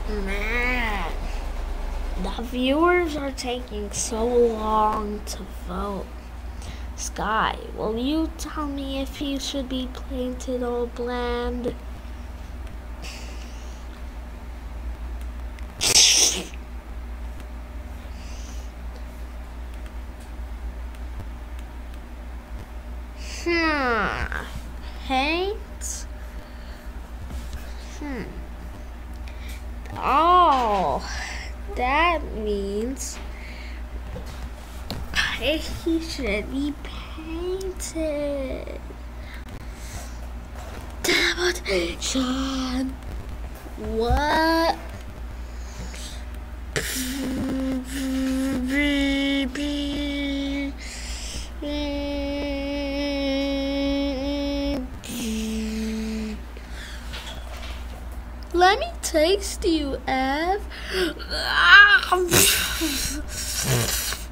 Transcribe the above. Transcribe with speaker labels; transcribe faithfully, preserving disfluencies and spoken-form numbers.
Speaker 1: Man, the viewers are taking so long to vote. Sky, will you tell me if you should be painted or bland? Hmm. Paint? Hmm. Oh, that means he should be painted. Demonstration. What? Let me taste you, Ev.